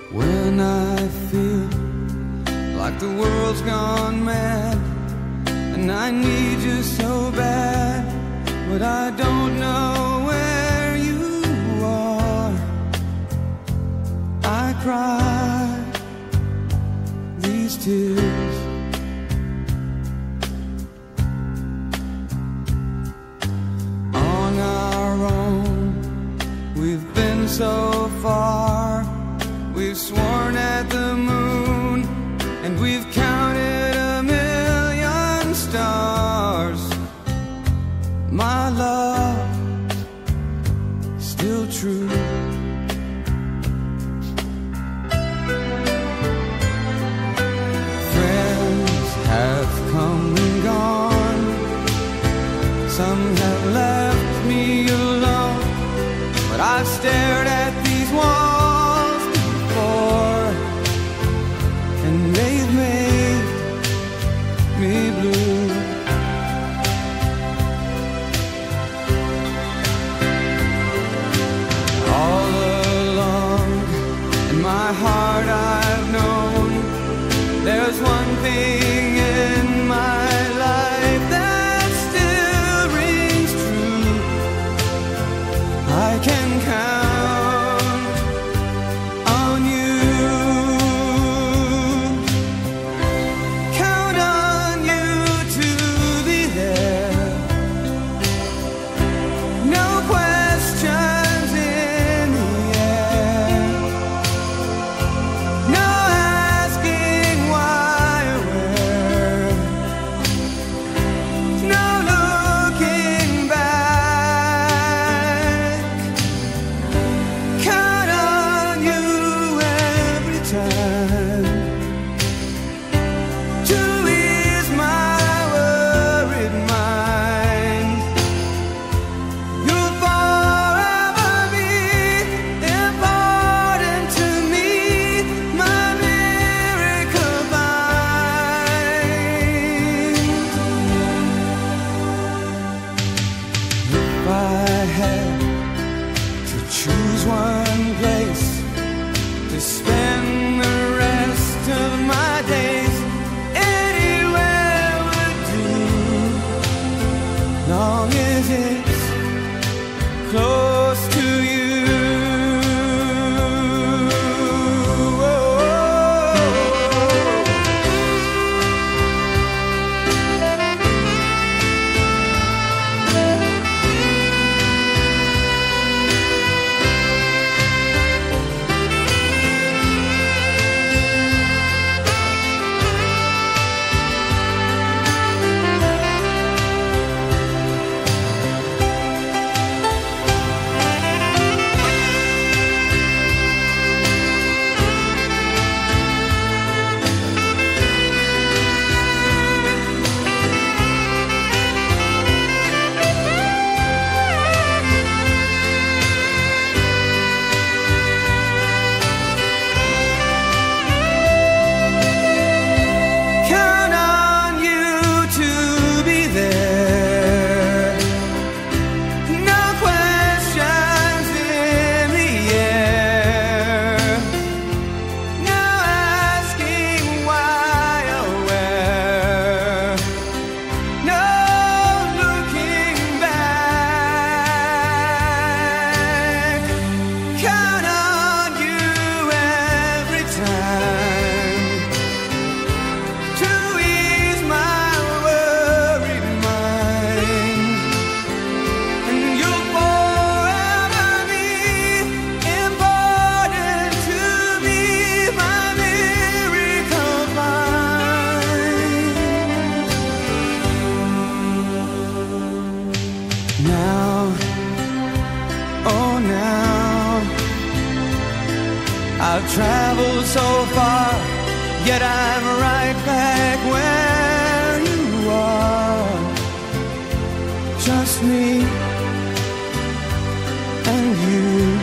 When I feel like the world's gone mad and I need you so bad, but I don't know where you are, I cry these tears. On our own, we've been so far. We've sworn at the moon, and we've counted a million stars. My love, still true. Friends have come and gone. Some have left me alone, but I've stared at these walls before, and they've made me blue. All along in my heart I've known there's one thing in my life that still rings true. I can count on you, count on you to be there. No questions in the air, no asking why or where, no looking back. Count on you every time to ease my worried mind. You'll forever be important to me, my miracle vine. If I had to choose one place to spend the rest of my days, anywhere would do, long as it's close to you. Count on you to be there. No questions in the air, no asking why or where, no looking back. Count on you every time to ease my worried mind. And you'll forever be important to me, my miracle vine. Now, oh now, I've traveled so far, yet I'm right back where you are. Just me and you.